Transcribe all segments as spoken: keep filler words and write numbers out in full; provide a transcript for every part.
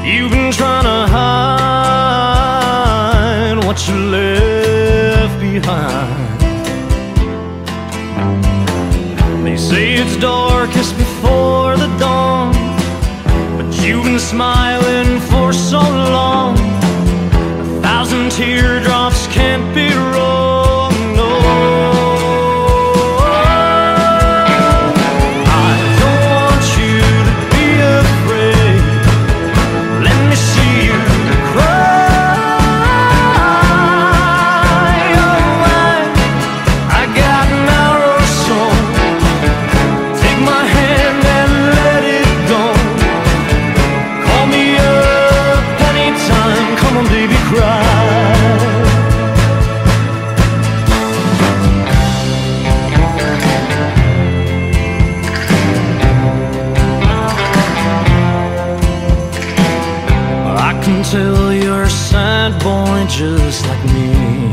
You've been trying to hide what you left behind. They say it's darkest before the dawn, but you've been smiling for so long. A thousand teardrops can't be wrong, no. I don't want you to be afraid. Let me see you cry. Oh, I, I got narrow soul. Take my hand and let it go. Call me up anytime. Come on, baby, cry. I can tell you're a sad boy just like me.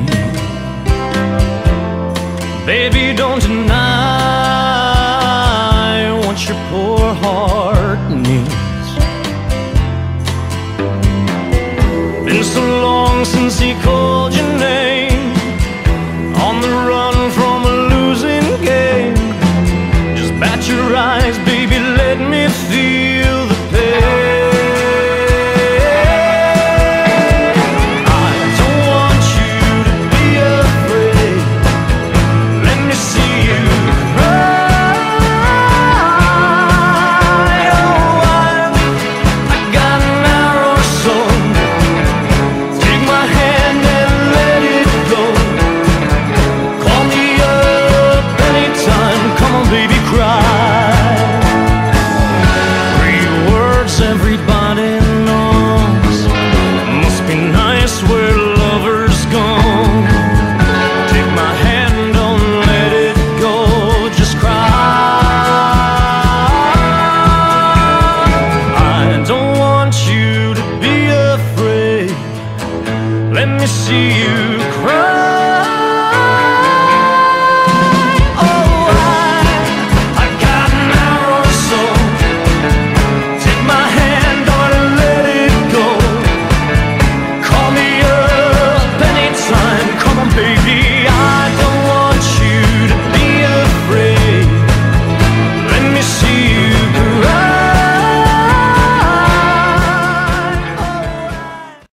Baby, don't deny what your poor heart needs. Been so long since he called